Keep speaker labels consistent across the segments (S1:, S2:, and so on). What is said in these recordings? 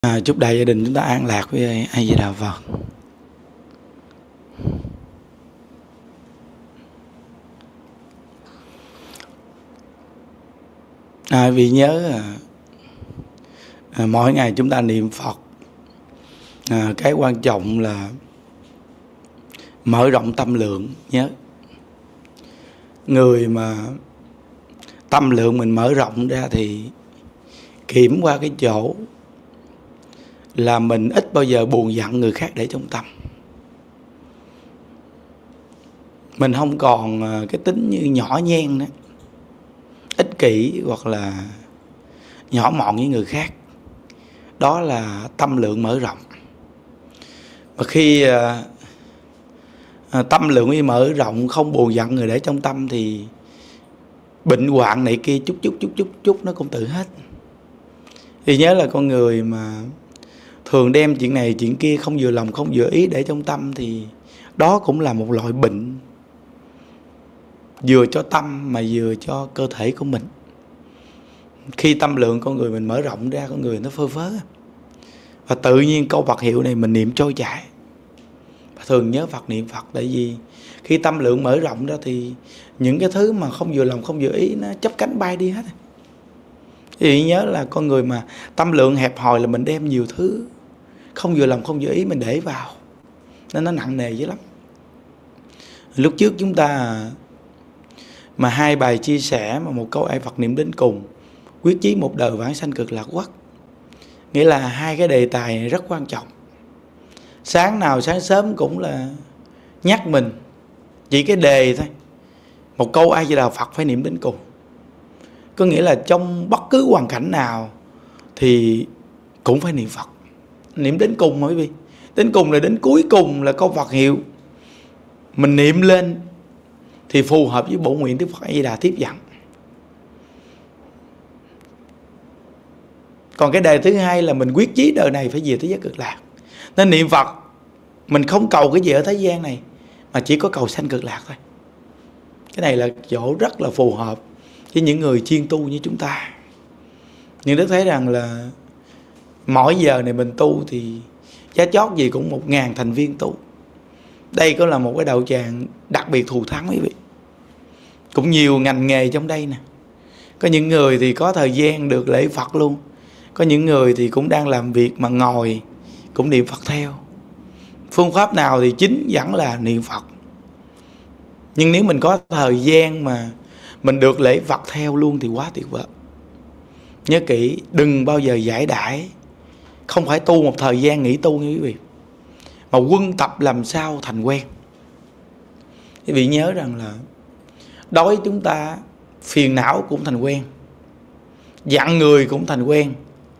S1: Chúc đại gia đình chúng ta an lạc với A Di Đà Phật. Vì nhớ mỗi ngày chúng ta niệm Phật, cái quan trọng là mở rộng tâm lượng. Nhớ, người mà tâm lượng mình mở rộng ra thì kiểm qua cái chỗ là mình ít bao giờ buồn giận người khác để trong tâm. Mình không còn cái tính như nhỏ nhen nữa, ích kỷ hoặc là nhỏ mọn với người khác. Đó là tâm lượng mở rộng. Và khi tâm lượng mở rộng, không buồn giận người để trong tâm thì bệnh hoạn này kia chút nó cũng tự hết. Thì nhớ là con người mà thường đem chuyện này chuyện kia, không vừa lòng không vừa ý để trong tâm thì đó cũng là một loại bệnh, vừa cho tâm mà vừa cho cơ thể của mình. Khi tâm lượng con người mình mở rộng ra, con người nó phơ phớ, và tự nhiên câu Phật hiệu này mình niệm trôi chảy. Và thường nhớ Phật niệm Phật, tại vì khi tâm lượng mở rộng ra thì những cái thứ mà không vừa lòng không vừa ý nó chắp cánh bay đi hết. Thì nhớ là con người mà tâm lượng hẹp hòi là mình đem nhiều thứ không vừa lòng không vừa ý mình để vào, nên nó nặng nề dữ lắm. Lúc trước chúng ta mà 2 bài chia sẻ mà một câu ai Phật niệm đến cùng, quyết chí một đời vãng sanh cực lạc quốc, nghĩa là 2 cái đề tài này rất quan trọng. Sáng nào sáng sớm cũng là nhắc mình chỉ cái đề thôi, một câu A Di Đà Phật phải niệm đến cùng. Có nghĩa là trong bất cứ hoàn cảnh nào thì cũng phải niệm Phật, niệm đến cùng. Quý vị, đến cùng là đến cuối cùng là câu Phật hiệu mình niệm lên thì phù hợp với bổn nguyện Đức Phật A Di Đà tiếp dẫn. Còn cái đề thứ hai là mình quyết chí đời này phải về thế giới cực lạc. Nên niệm Phật mình không cầu cái gì ở thế gian này, mà chỉ có cầu sanh cực lạc thôi. Cái này là chỗ rất là phù hợp với những người chuyên tu như chúng ta. Nhưng Đức thấy rằng là mỗi giờ này mình tu thì giá chót gì cũng 1000 thành viên tu. Đây có là một cái đạo tràng đặc biệt thù thắng quý vị. Cũng nhiều ngành nghề trong đây nè. Có những người thì có thời gian được lễ Phật luôn, có những người thì cũng đang làm việc mà ngồi cũng niệm Phật theo. Phương pháp nào thì chính vẫn là niệm Phật. Nhưng nếu mình có thời gian mà mình được lễ Phật theo luôn thì quá tuyệt vời. Nhớ kỹ, đừng bao giờ giải đãi. Không phải tu một thời gian nghỉ tu nha quý vị, mà quân tập làm sao thành quen. Quý vị nhớ rằng là đói chúng ta phiền não cũng thành quen, giận người cũng thành quen,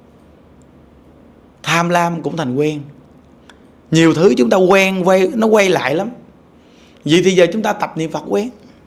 S1: tham lam cũng thành quen. Nhiều thứ chúng ta quen, nó quay lại lắm. Vậy thì giờ chúng ta tập niệm Phật quen,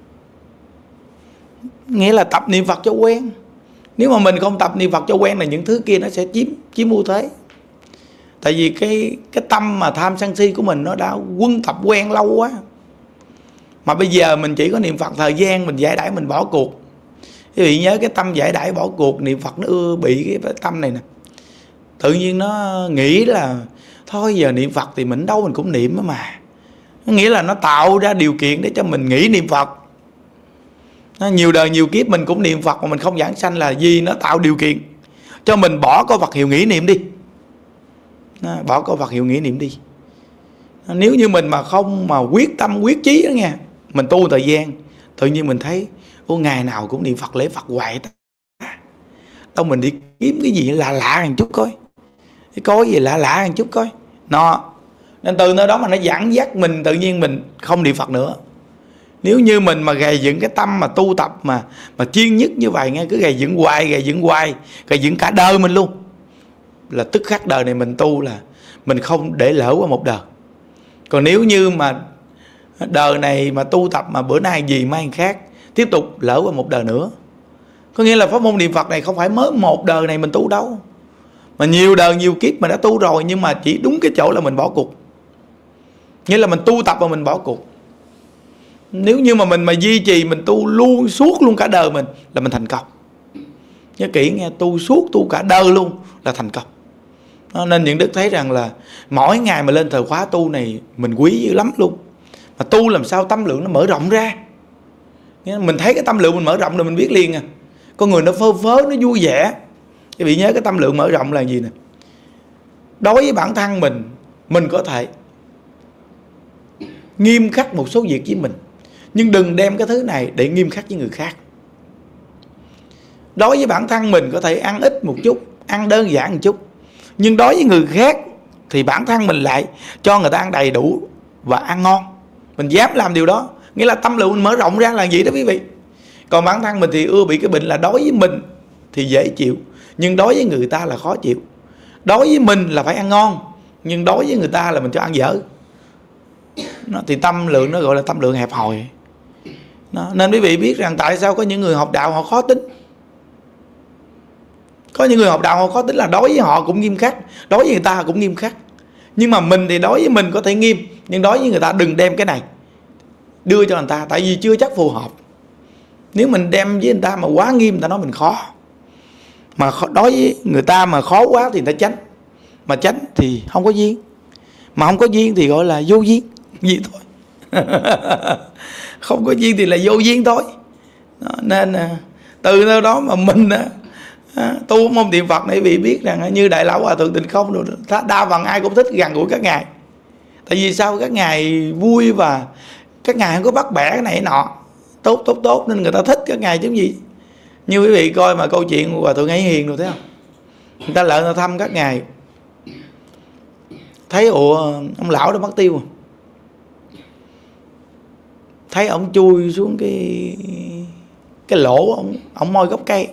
S1: nghĩa là tập niệm Phật cho quen. Nếu mà mình không tập niệm Phật cho quen là những thứ kia nó sẽ chiếm ưu thế. Tại vì cái tâm mà tham sân si của mình nó đã quân tập quen lâu quá. Mà bây giờ mình chỉ có niệm Phật thời gian mình giải đãi mình bỏ cuộc. Quý vị nhớ cái tâm giải đãi bỏ cuộc, niệm Phật nó ưa bị cái tâm này nè. Tự nhiên nó nghĩ là thôi giờ niệm Phật thì mình đâu mình cũng niệm mà. Nó nghĩa là nó tạo ra điều kiện để cho mình nghĩ niệm Phật. Nó nhiều đời nhiều kiếp mình cũng niệm Phật mà mình không giảng sanh là gì? Nó tạo điều kiện cho mình bỏ câu Phật hiệu nghĩ niệm đi. Bỏ câu Phật hiệu nghĩ niệm đi. Nếu như mình mà không mà quyết tâm quyết chí đó nha, mình tu thời gian tự nhiên mình thấy ngày nào cũng niệm Phật lễ Phật hoài ta. Đâu mình đi kiếm cái gì lạ lạ một chút coi, cái có gì lạ lạ một chút coi nó. Nên từ nơi đó mà nó dẫn dắt mình, tự nhiên mình không niệm Phật nữa. Nếu như mình mà gầy dựng cái tâm mà tu tập mà chuyên nhất như vậy nghe, cứ gầy dựng hoài, gầy dựng cả đời mình luôn, là tức khắc đời này mình tu là mình không để lỡ qua một đời. Còn nếu như mà đời này mà tu tập mà bữa nay gì mai khác, tiếp tục lỡ qua một đời nữa. Có nghĩa là pháp môn niệm Phật này không phải mới một đời này mình tu đâu, mà nhiều đời nhiều kiếp mình đã tu rồi, nhưng mà chỉ đúng cái chỗ là mình bỏ cuộc. Nghĩa là mình tu tập và mình bỏ cuộc. Nếu như mà mình mà duy trì mình tu luôn suốt luôn cả đời mình là mình thành công. Nhớ kỹ nghe, tu suốt tu cả đời luôn là thành công. Nên những đức thấy rằng là mỗi ngày mà lên thời khóa tu này mình quý dữ lắm luôn. Mà tu làm sao tâm lượng nó mở rộng ra. Mình thấy cái tâm lượng mình mở rộng rồi mình biết liền à. Con người nó phơ phớ, nó vui vẻ. Quý vị nhớ cái tâm lượng mở rộng là gì nè. Đối với bản thân mình có thể nghiêm khắc một số việc với mình, nhưng đừng đem cái thứ này để nghiêm khắc với người khác. Đối với bản thân mình có thể ăn ít một chút, ăn đơn giản một chút, nhưng đối với người khác thì bản thân mình lại cho người ta ăn đầy đủ và ăn ngon. Mình dám làm điều đó, nghĩa là tâm lượng mình mở rộng ra là gì đó quý vị. Còn bản thân mình thì ưa bị cái bệnh là đối với mình thì dễ chịu, nhưng đối với người ta là khó chịu. Đối với mình là phải ăn ngon, nhưng đối với người ta là mình cho ăn dở. Thì tâm lượng nó gọi là tâm lượng hẹp hòi. Nên quý vị biết rằng tại sao có những người học đạo họ khó tính. Có những người học đạo họ khó tính là đối với họ cũng nghiêm khắc, đối với người ta cũng nghiêm khắc. Nhưng mà mình thì đối với mình có thể nghiêm, nhưng đối với người ta đừng đem cái này đưa cho người ta, tại vì chưa chắc phù hợp. Nếu mình đem với người ta mà quá nghiêm, người ta nói mình khó. Mà đối với người ta mà khó quá thì người ta tránh. Mà tránh thì không có duyên. Mà không có duyên thì gọi là vô duyên. Vậy thôi. Không có duyên thì là vô duyên thôi. Nên từ đó mà mình tu môn niệm Phật này bị biết rằng như Đại Lão Hòa Thượng Tịnh Không rồi, đa phần ai cũng thích gần gũi các ngài. Tại vì sao? Các ngài vui và các ngài không có bắt bẻ cái này nọ, tốt nên người ta thích các ngài chứ gì. Như quý vị coi mà câu chuyện Hòa Thượng Ấy Hiền rồi thấy không? Người ta lại người ta thăm các ngài, thấy ông lão đó mất tiêu, thấy ông chui xuống cái lỗ ông môi gốc cây.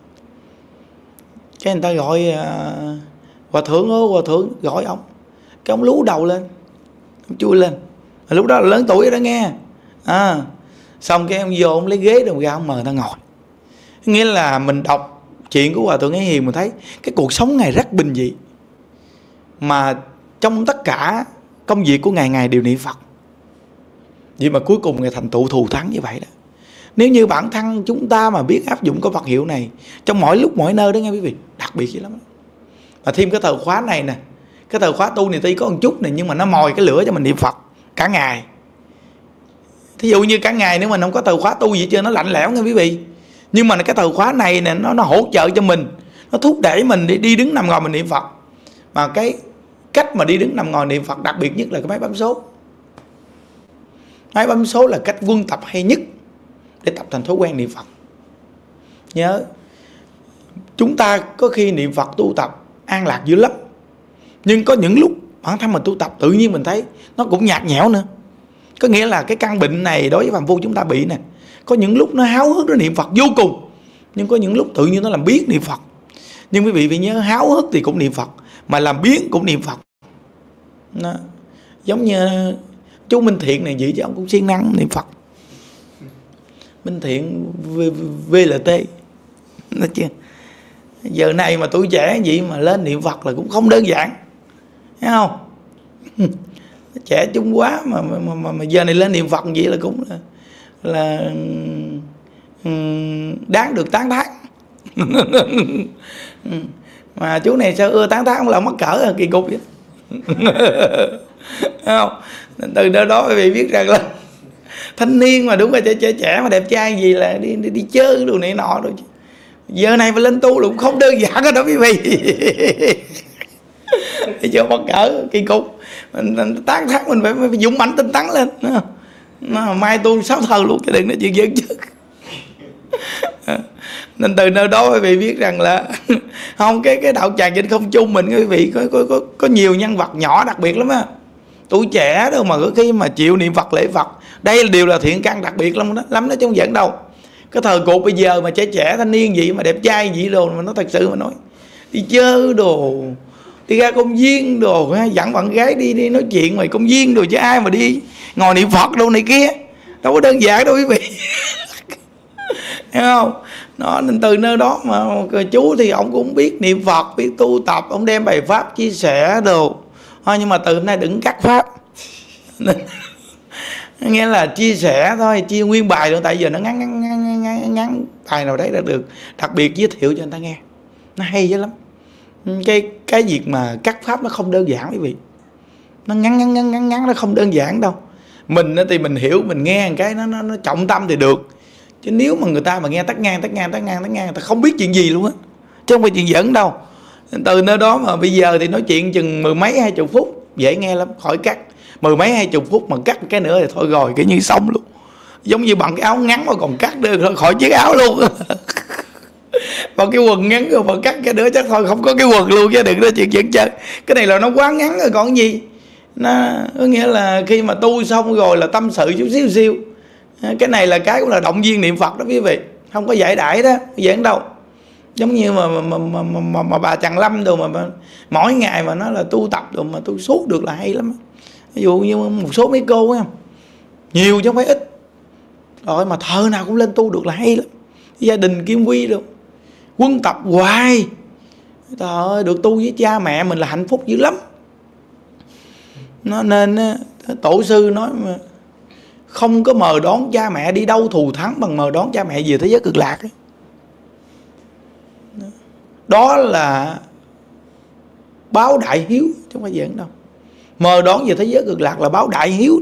S1: Cái người ta gọi Hòa Thượng ơi, Hòa Thượng gọi ông. Cái ông lú đầu lên, ông chui lên. Lúc đó là lớn tuổi đó nghe. Xong cái ông vô, ông lấy ghế đồng ra, ông mời người ta ngồi. Nghĩa là mình đọc chuyện của Hòa Thượng Ấy Hiền, mình thấy cái cuộc sống Ngài rất bình dị. Mà trong tất cả công việc của Ngài đều niệm Phật. Vậy mà cuối cùng Ngài thành tựu thù thắng như vậy đó. Nếu như bản thân chúng ta mà biết áp dụng cái Phật hiệu này trong mỗi lúc mỗi nơi đó nghe quý vị, đặc biệt dữ lắm. Và thêm cái thời khóa này nè, cái thời khóa tu này tuy có một chút này, nhưng mà nó mồi cái lửa cho mình niệm Phật cả ngày. Thí dụ như cả ngày nếu mình không có thời khóa tu gì chứ nó lạnh lẽo nghe quý vị. Nhưng mà cái thời khóa này nè, nó hỗ trợ cho mình, nó thúc đẩy mình đi đứng nằm ngồi mình niệm Phật. Mà cái cách mà đi đứng nằm ngồi niệm Phật đặc biệt nhất là cái máy bấm số. Máy bấm số là cách quân tập hay nhất để tập thành thói quen niệm Phật. Nhớ, chúng ta có khi niệm Phật tu tập an lạc dữ lắm, nhưng có những lúc bản thân mình tu tập tự nhiên mình thấy nó cũng nhạt nhẽo nữa. Có nghĩa là cái căn bệnh này đối với phàm phu chúng ta bị nè, có những lúc nó háo hức nó niệm Phật vô cùng, nhưng có những lúc tự nhiên nó làm biếng niệm Phật. Nhưng quý vị phải nhớ, háo hức thì cũng niệm Phật, mà làm biếng cũng niệm Phật. Nó giống như chú Minh Thiện này vậy chứ ông cũng siêng năng niệm Phật. Minh Thiện VLT, nói chưa? Giờ này mà tuổi trẻ vậy mà lên niệm Phật là cũng không đơn giản, thấy không? Trẻ trung quá mà giờ này lên niệm Phật vậy là cũng là đáng được tán thán. Mà chú này sao ưa tán thán ông là mắc cỡ kỳ cục vậy. Thấy không? Từ đó quý vị biết rằng là thanh niên mà đúng là trẻ mà đẹp trai gì là đi chơi đồ này nọ rồi. Giờ này mà lên tu là cũng không đơn giản đó quý vị. Để cho mắc cỡ kỳ cục. Mình tán thán mình phải dũng mãnh tinh tấn lên. Mai tu 6 thời luôn, chứ đừng nói chuyện giỡn chứ. Nên từ nơi đó quý vị biết rằng là không, cái đạo tràng trên không trung mình quý vị có nhiều nhân vật nhỏ đặc biệt lắm á. Tuổi trẻ đâu mà khi mà chịu niệm Phật lễ Phật, đây đều là thiện căn đặc biệt lắm đó chứ không giỡn đâu. Cái thời cuộc bây giờ mà trẻ thanh niên gì mà đẹp trai gì đồ mà nó thật sự mà nói đi chơi đồ, đi ra công viên đồ, dẫn bạn gái đi nói chuyện ngoài công viên đồ, chứ ai mà đi ngồi niệm Phật đâu này kia, đâu có đơn giản đâu quý vị. Thấy không? Nó nên từ nơi đó mà chú thì ông cũng biết niệm Phật, biết tu tập, ông đem bài pháp chia sẻ đồ. Nhưng mà từ hôm nay đừng cắt pháp. Nghĩa là chia sẻ thôi, chia nguyên bài luôn, tại giờ nó ngắn bài nào đấy là được, đặc biệt giới thiệu cho người ta nghe, nó hay dữ lắm. Cái việc mà cắt pháp nó không đơn giản quý vị. Nó ngắn nó không đơn giản đâu. Mình thì mình hiểu, mình nghe một cái nó trọng tâm thì được. Chứ nếu mà người ta mà nghe tắt ngang người ta không biết chuyện gì luôn á, chứ không phải chuyện giỡn đâu. Từ nơi đó mà bây giờ thì nói chuyện chừng 10 mấy 20 phút dễ nghe lắm, khỏi cắt. 10 mấy 20 phút mà cắt cái nữa thì thôi rồi, cái như xong luôn. Giống như bằng cái áo ngắn mà còn cắt được khỏi chiếc áo luôn. Còn cái quần ngắn rồi mà cắt cái nữa chắc thôi không có cái quần luôn, chứ đừng nói chuyện giỡn chơi. Cái này là nó quá ngắn rồi còn gì. Nó có nghĩa là khi mà tu xong rồi là tâm sự chút xíu. Cái này là cái cũng là động viên niệm Phật đó quý vị, không có giải đãi đó, giỡn đâu. Giống như mà bà Trần Lâm đồ mà mỗi ngày mà nó là tu tập đồ mà tu suốt được là hay lắm. Ví dụ như một số mấy cô ấy, nhiều chứ không phải ít rồi mà thơ nào cũng lên tu được là hay lắm. Gia đình Kim Quy đâu quân tập hoài, trời ơi, được tu với cha mẹ mình là hạnh phúc dữ lắm. Nó nên tổ sư nói mà không có mời đón cha mẹ đi đâu thù thắng bằng mời đón cha mẹ về thế giới cực lạc ấy. Đó là báo đại hiếu chứ không phải giỡn đâu. Mời đón về thế giới cực lạc là báo đại hiếu.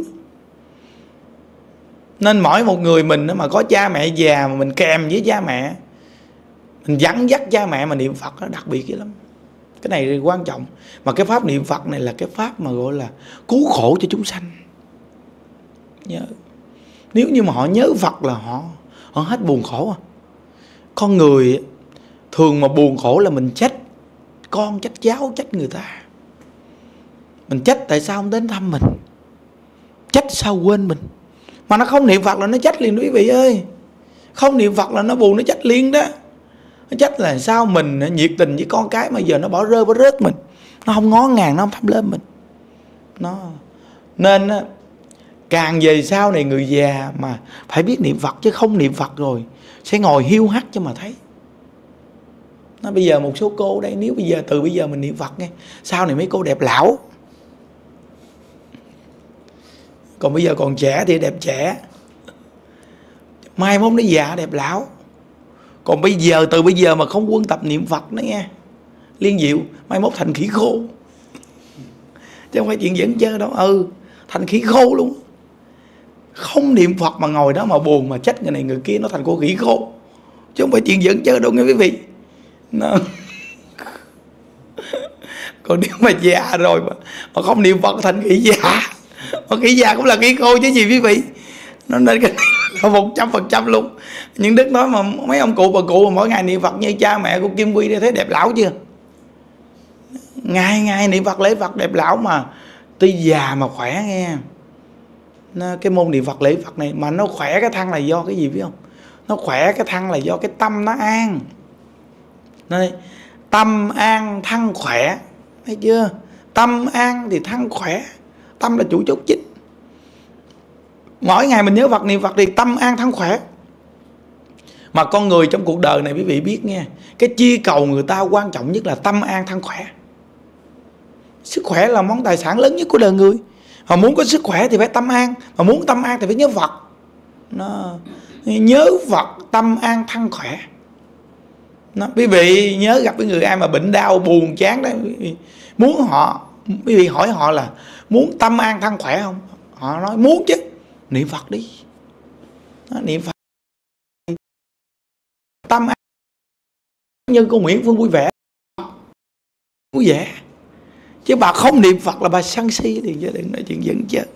S1: Nên mỗi một người mình mà có cha mẹ già mà mình kèm với cha mẹ, mình dẫn dắt cha mẹ mà niệm Phật nó đặc biệt dữ lắm. Cái này quan trọng. Mà cái pháp niệm Phật này là cái pháp mà gọi là cứu khổ cho chúng sanh. Nhớ. Nếu như mà họ nhớ Phật là họ hết buồn khổ. Con người thường mà buồn khổ là mình trách con, trách cháu, trách người ta. Mình trách tại sao không đến thăm mình, trách sao quên mình. Mà nó không niệm Phật là nó trách liền quý vị ơi. Không niệm Phật là nó buồn, nó trách liền đó. Nó trách là sao mình nhiệt tình với con cái mà giờ nó bỏ rớt mình, nó không ngó ngàng, nó không thăm lên mình. Nó nên càng về sau này người già mà phải biết niệm Phật, chứ không niệm Phật rồi sẽ ngồi hiu hắt cho mà thấy. Nó bây giờ một số cô đây, nếu bây giờ từ bây giờ mình niệm Phật nghe, sau này mấy cô đẹp lão. Còn bây giờ còn trẻ thì đẹp trẻ, mai mốt nó già đẹp lão. Còn bây giờ từ bây giờ mà không quân tập niệm Phật nữa nghe, Liên Diệu, mai mốt thành khỉ khô. Chứ không phải chuyện dẫn chơi đâu. Thành khỉ khô luôn. Không niệm Phật mà ngồi đó mà buồn mà trách người này người kia, nó thành cô khỉ khô. Chứ không phải chuyện dẫn chơi đâu nghe quý vị. Nó... Còn nếu mà già rồi mà không niệm Phật thành khỉ già. Mà khỉ già cũng là khỉ khô chứ gì quý vị. Nó nên cái này là 100% luôn. Những Đức nói mà mấy ông cụ bà cụ mà mỗi ngày niệm Phật như cha mẹ của Kim Quy đây, thấy đẹp lão chưa? Ngày niệm Phật lễ Phật đẹp lão mà tuy già mà khỏe nghe. Cái môn niệm Phật lễ Phật này mà nó khỏe cái thân là do cái gì biết không? Nó khỏe cái thân là do cái tâm nó an. Nên tâm an thân khỏe, thấy chưa? Tâm an thì thân khỏe. Tâm là chủ chốt chính. Mỗi ngày mình nhớ Phật niệm Phật thì tâm an thân khỏe. Mà con người trong cuộc đời này quý vị biết nghe, cái chi cầu người ta quan trọng nhất là tâm an thân khỏe. Sức khỏe là món tài sản lớn nhất của đời người. Mà muốn có sức khỏe thì phải tâm an. Mà muốn tâm an thì phải nhớ Phật. Nhớ Phật tâm an thân khỏe. Quý vị nhớ gặp cái người ai mà bệnh đau buồn chán đấy, muốn quý vị hỏi họ là muốn tâm an thân khỏe không? Họ nói muốn chứ. Niệm Phật đi. Niệm Phật tâm an như cô Nguyễn Phương vui vẻ, vui vẻ. Chứ bà không niệm Phật là bà sân si thì chứ đừng nói chuyện dẫn chết.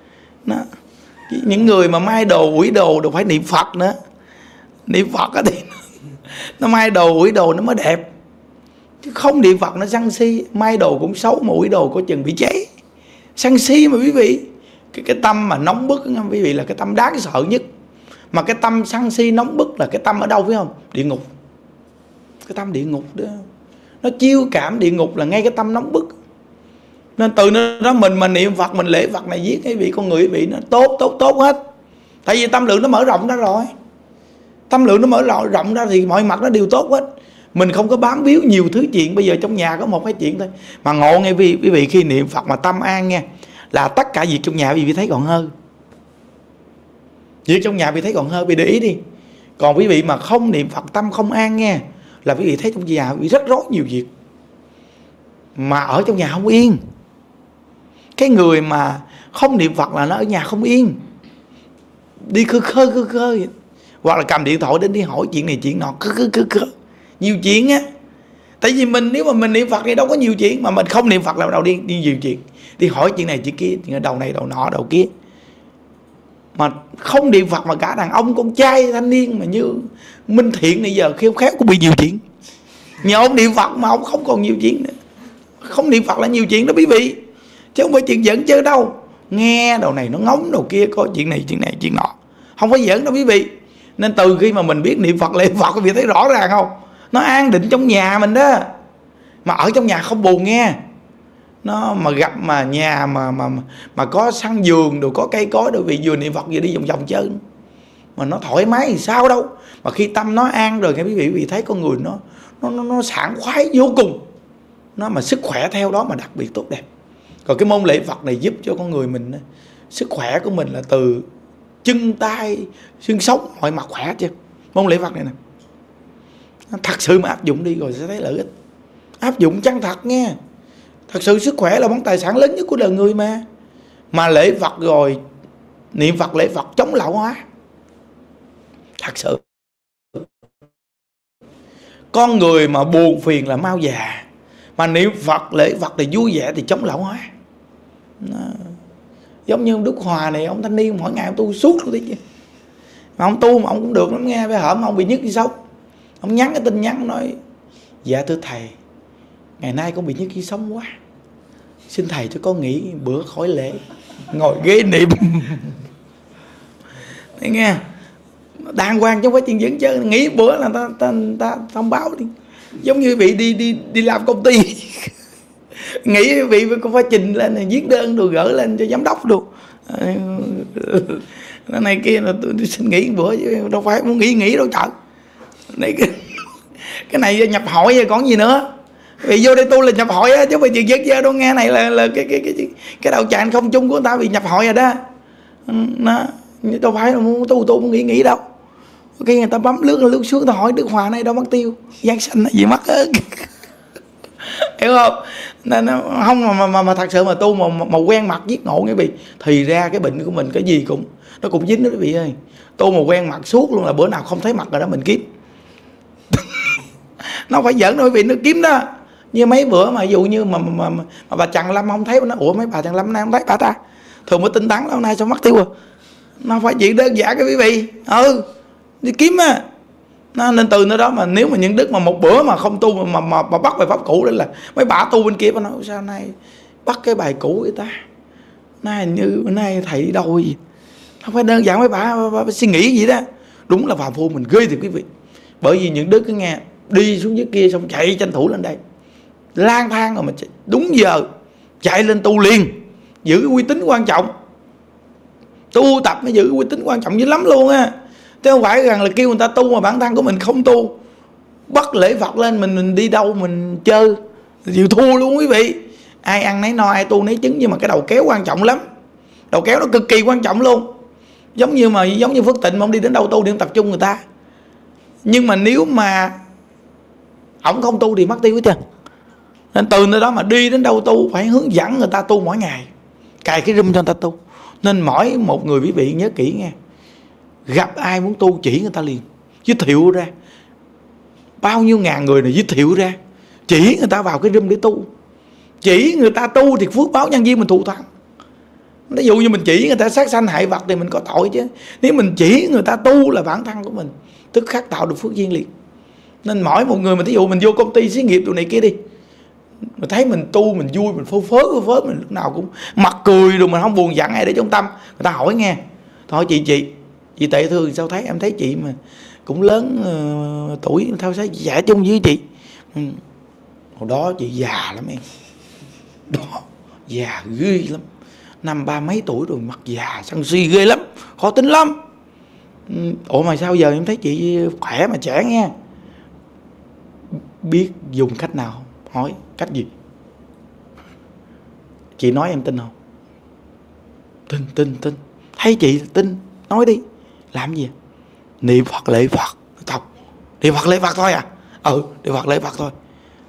S1: Những người mà mai đồ ủi đồ đều phải niệm Phật nữa. Niệm Phật thì nó mai đồ ủi đồ nó mới đẹp. Chứ không niệm Phật nó sân si, mai đồ cũng xấu mà ủi đồ có chừng bị cháy. Sân si mà quý vị. Cái tâm mà nóng bức quý vị là cái tâm đáng sợ nhất. Mà cái tâm sân si nóng bức là cái tâm ở đâu phải không? Địa ngục. Cái tâm địa ngục đó. Nó chiêu cảm địa ngục là ngay cái tâm nóng bức. Nên từ đó mình mà niệm Phật, mình lễ Phật này giết cái vị con người quý vị nó tốt hết. Tại vì tâm lượng nó mở rộng ra rồi. Tâm lượng nó mở rộng ra thì mọi mặt nó đều tốt hết. Mình không có bám víu nhiều thứ chuyện. Bây giờ trong nhà có một cái chuyện thôi. Mà ngộ nghe quý vị khi niệm Phật mà tâm an nghe, là tất cả việc trong nhà quý vị thấy còn hơn. Việc trong nhà quý vị thấy còn hơn, vì để ý đi. Còn quý vị mà không niệm Phật tâm không an nghe, là quý vị thấy trong nhà quý vị rất rối nhiều việc. mà ở trong nhà không yên. Cái người mà không niệm Phật là nó ở nhà không yên, đi khơi khơi, hoặc là cầm điện thoại đến đi hỏi chuyện này chuyện nọ, khơi nhiều chuyện á. Tại vì mình, nếu mà mình niệm Phật thì đâu có nhiều chuyện, mà mình không niệm Phật là đầu đi nhiều chuyện, đi hỏi chuyện này chuyện kia, chuyện ở đầu này đầu nọ đầu kia. Mà không niệm Phật mà cả đàn ông con trai thanh niên mà như Minh Thiện này giờ khéo khéo cũng bị nhiều chuyện. Nhờ ông niệm Phật mà ông không còn nhiều chuyện nữa. Không niệm Phật là nhiều chuyện đó quý vị, chứ không phải chuyện giỡn chơi đâu. Nghe đầu này nó ngóng đầu kia, có chuyện này chuyện nọ, không phải giỡn đâu quý vị. Nên từ khi mà mình biết niệm Phật lễ Phật, quý vị thấy rõ ràng không, nó an định trong nhà mình đó. Mà ở trong nhà không buồn nghe. Nó mà gặp mà nhà mà có săn vườn đồ, có cây cối đồ, vì vừa niệm Phật vừa đi vòng vòng chơi mà nó thoải mái thì sao đâu. Mà khi tâm nó an rồi, nghe quý vị thấy con người nó sảng khoái vô cùng. Nó mà sức khỏe theo đó mà đặc biệt tốt đẹp. Còn cái môn lễ Phật này giúp cho con người mình, sức khỏe của mình là từ chân tay xương sống mọi mặt khỏe chứ. Môn lễ Phật này nè, thật sự mà áp dụng đi rồi sẽ thấy lợi ích. Áp dụng chân thật nghe. Thật sự sức khỏe là món tài sản lớn nhất của đời người mà. Mà lễ Phật rồi, niệm Phật lễ Phật chống lão hóa. Thật sự con người mà buồn phiền là mau già, mà niệm Phật lễ Phật thì vui vẻ thì chống lão hóa. Giống như ông Đức Hòa này, ông thanh niên mỗi ngày ông tu suốt luôn đi chứ. Mà ông tu mà ông cũng được lắm nghe. Phải hởm ông bị nhức đi sâu, ông nhắn cái tin nhắn nói: dạ thưa thầy, ngày nay con bị nhức đi sống quá, xin thầy cho con nghỉ bữa khỏi lễ, ngồi ghế niệm. Thấy nghe, đàng hoàng chứ không phải chuyện dẫn chơi. Nghỉ bữa là ta thông báo đi. Giống như vị đi làm công ty. Nghĩ vị cũng phải trình lên, viết đơn rồi gửi lên cho giám đốc luôn. Này kia là tôi xin nghỉ một bữa chứ đâu phải muốn nghỉ đâu trời. Này, cái này nhập hội rồi còn gì nữa. Vì vô đây tu là nhập hội á, chứ không phải chuyện giấc đâu nghe. Này là cái đạo tràng không chung của người ta bị nhập hội rồi đó. Nó đâu phải là muốn tu muốn nghỉ đâu. Khi người ta bấm lướt xuống, ta hỏi Đức Hòa này đâu mất tiêu, Giáng sanh gì mất hết. Hiểu không? Nên không mà thật sự mà tu mà quen mặt giết ngộ cái vị, thì ra cái bệnh của mình cái gì cũng nó cũng dính đó quý vị ơi. Tu mà quen mặt suốt luôn là bữa nào không thấy mặt rồi đó mình kiếm. Nó phải giỡn đâu quý vị, nó kiếm đó. Như mấy bữa mà dụ như mà bà Trần Lâm không thấy, nó ủa mấy bà Trần Lâm nay không thấy bà ta, thường mới tinh tấn lâu nay sao mất tiêu rồi. Nó phải chuyện đơn giản cái quý vị. Đi kiếm á. Nên từ nơi đó mà nếu mà những đức mà một bữa mà không tu mà bắt bài pháp cũ, đấy là mấy bà tu bên kia bà nói sao nay bắt cái bài cũ người ta, nay như bữa nay thầy đi đâu gì. Không phải đơn giản mấy bà suy nghĩ gì đó. Đúng là phàm phu mình ghê thì quý vị. Bởi vì những đức cứ nghe đi xuống dưới kia xong chạy tranh thủ lên đây lang thang, rồi mình đúng giờ chạy lên tu liền, giữ cái uy tín quan trọng. Tu tập mới giữ cái uy tín quan trọng dữ lắm luôn á. Chứ không phải rằng là kêu người ta tu mà bản thân của mình không tu. Bắt lễ Phật lên mình đi đâu mình chơi chịu thua luôn quý vị. Ai ăn nấy no, ai tu nấy chứng. Nhưng mà cái đầu kéo quan trọng lắm. Đầu kéo nó cực kỳ quan trọng luôn. Giống như Phước Tịnh mà ông đi đến đâu tu để tập trung người ta. Nhưng mà nếu mà ổng không tu thì mất tiêu hết trơn. Nên từ nơi đó mà đi đến đâu tu phải hướng dẫn người ta tu mỗi ngày, cài cái râm cho người ta tu. Nên mỗi một người quý vị nhớ kỹ nghe, gặp ai muốn tu chỉ người ta liền, giới thiệu ra. Bao nhiêu ngàn người này giới thiệu ra, chỉ người ta vào cái râm để tu. Chỉ người ta tu thì phước báo nhân duyên mình thụ thắng. Ví dụ như mình chỉ người ta sát sanh hại vật thì mình có tội chứ. Nếu mình chỉ người ta tu là bản thân của mình tức khắc tạo được phước duyên liền. Nên mỗi một người mà thí dụ mình vô công ty xí nghiệp tụi này kia đi, mình thấy mình tu mình vui, mình phớ mình lúc nào cũng mặt cười rồi, mình không buồn giận ai để trong tâm. Người ta hỏi nghe, thôi chị tệ thương sao thấy em thấy chị mà cũng lớn tuổi theo sao trẻ chung với chị. Hồi đó chị già lắm em, đó già ghê lắm, năm ba mấy tuổi rồi mặt già sân si ghê lắm, khó tính lắm. Ủa mà sao giờ em thấy chị khỏe mà trẻ nghe. Biết dùng cách nào không? Hỏi cách gì? Chị nói em tin không? Tin. Thấy chị tin, nói đi. Làm gì? Niệm Phật lễ Phật. Niệm Phật lễ Phật thôi à? Niệm Phật lễ Phật thôi.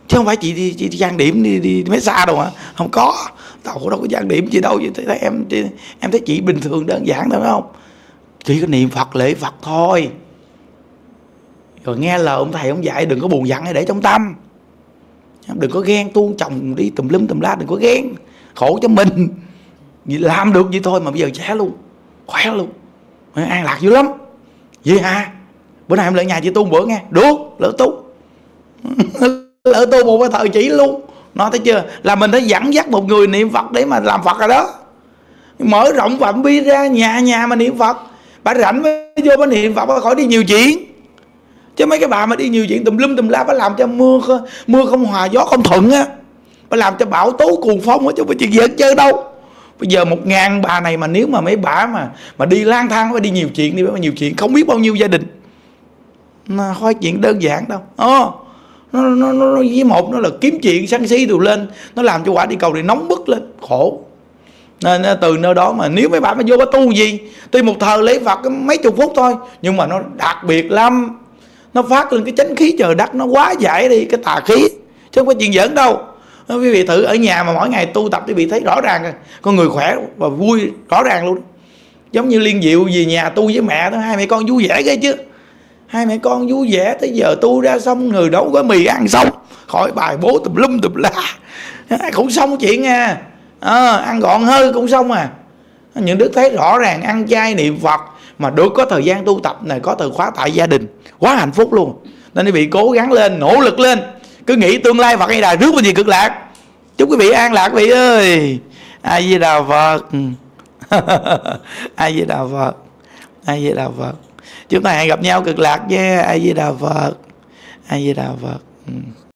S1: chứ không phải chị trang điểm đi massage đâu hả? Không có, tao đâu có trang điểm chị đâu. Chị thấy em thấy chị bình thường đơn giản thôi, phải không? Chỉ có niệm Phật lễ Phật thôi, rồi nghe lời ông thầy ông dạy, đừng có buồn giận hay để trong tâm, đừng có ghen tuông chồng đi tùm lum tùm la, đừng có ghen, khổ cho mình. Làm được vậy thôi mà bây giờ trẻ luôn, khỏe luôn, an lạc dữ lắm. Vậy hả? Bữa nay em lại nhà chị tu một bữa nghe. Được, lỡ tu lỡ tu một cái thời chỉ luôn. Nó thấy chưa, là mình phải dẫn dắt một người niệm Phật để mà làm Phật rồi đó. Mở rộng phạm vi ra, nhà mà niệm Phật. Bà rảnh mới vô bà niệm Phật, bà khỏi đi nhiều chuyện. Chứ mấy cái bà mà đi nhiều chuyện tùm lum tùm la, bà làm cho mưa không hòa, gió không thuận á, bà làm cho bão tố cuồng phong á, chứ bà chuyện giỡn chơi đâu. Bây giờ 1000 bà này mà nếu mà mấy bà mà đi lang thang, phải đi nhiều chuyện, đi nhiều chuyện, không biết bao nhiêu gia đình. Nó không phải chuyện đơn giản đâu. Nó với một nó là kiếm chuyện sân si đồ lên, nó làm cho quả địa cầu này nóng bức lên, khổ. Nên từ nơi đó mà nếu mấy bà mà vô có tu gì, tuy một thời lễ Phật mấy chục phút thôi, nhưng mà nó đặc biệt lắm. Nó phát lên cái chánh khí trời đất, nó quá giải đi cái tà khí, chứ không có chuyện giỡn đâu. Quý vị thử ở nhà mà mỗi ngày tu tập, quý vị thấy rõ ràng rồi, con người khỏe và vui rõ ràng luôn. Giống như Liên Diệu về nhà tu với mẹ đó, hai mẹ con vui vẻ ghê chứ. Hai mẹ con vui vẻ, tới giờ tu ra xong người nấu gói mì ăn xong, khỏi bài bố tùm lum tùm la, cũng xong chuyện nha. Ăn gọn hơi cũng xong à. Những đứa thấy rõ ràng ăn chay niệm Phật mà được có thời gian tu tập này, có từ khóa tại gia đình, quá hạnh phúc luôn. Nên quý vị cố gắng lên, nỗ lực lên, cứ nghĩ tương lai Phật hay Đà rước về gì cực lạc. Chúc quý vị an lạc quý vị ơi. A Di Đà Phật. A Di Đà Phật. A Di Đà Phật. Chúng ta hẹn gặp nhau cực lạc nha. A Di Đà Phật. A Di Đà Phật.